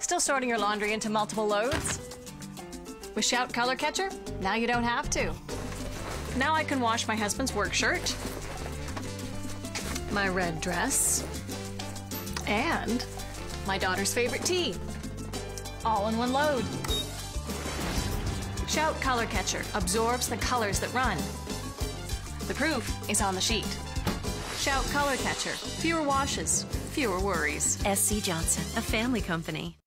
Still sorting your laundry into multiple loads? With Shout Color Catcher, now you don't have to. Now I can wash my husband's work shirt, my red dress, and my daughter's favorite tea, all in one load. Shout Color Catcher absorbs the colors that run. The proof is on the sheet. Shout Color Catcher. Fewer washes, fewer worries. SC Johnson, a family company.